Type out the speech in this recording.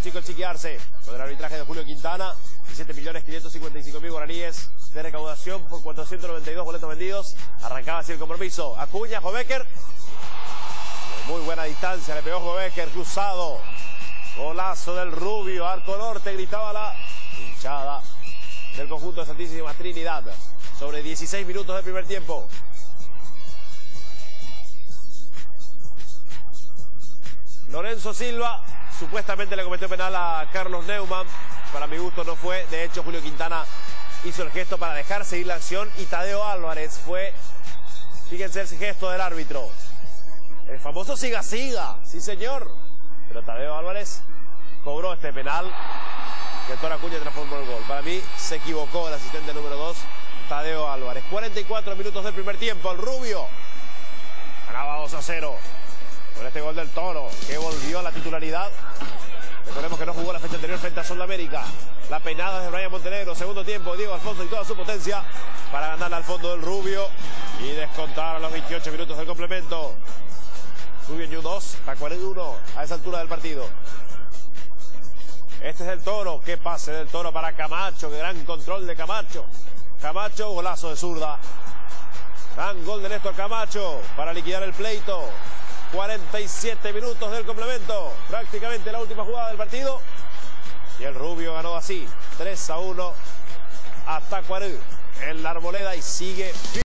Francisco El Chiqui Arce, con el arbitraje de Julio Quintana. 17.555.000 guaraníes de recaudación por 492 boletos vendidos. Arrancaba así el compromiso. Acuña, Jovecker. De muy buena distancia le pegó Jovecker, cruzado. Golazo del Rubio, arco norte, gritaba la hinchada del conjunto de Santísima Trinidad. Sobre 16 minutos del primer tiempo. Lorenzo Silva supuestamente le cometió penal a Carlos Neumann. Para mi gusto no fue. De hecho, Julio Quintana hizo el gesto para dejar seguir la acción. Y Tadeo Álvarez fue, fíjense el gesto del árbitro. El famoso siga, siga. Sí, señor. Pero Tadeo Álvarez cobró este penal que el Toro Acuña transformó en gol. Para mí se equivocó el asistente número 2, Tadeo Álvarez. 44 minutos del primer tiempo. El Rubio ganaba 2-0 con este gol del Toro, que volvió a la titularidad. Recordemos que no jugó la fecha anterior frente a Sol de América. La peinada de Brian Montenegro. Segundo tiempo, Diego Alfonso y toda su potencia para ganarle al fondo del Rubio y descontar a los 28 minutos del complemento. Rubio en 2, Tacuarí 1 a esa altura del partido. Este es el Toro. Qué pase del Toro para Camacho. Qué gran control de Camacho. Camacho, golazo de zurda. Gran gol de Néstor Camacho para liquidar el pleito. 47 minutos del complemento. Prácticamente la última jugada del partido. Y el Rubio ganó así. 3-1 a Tacuarí en la Arboleda y sigue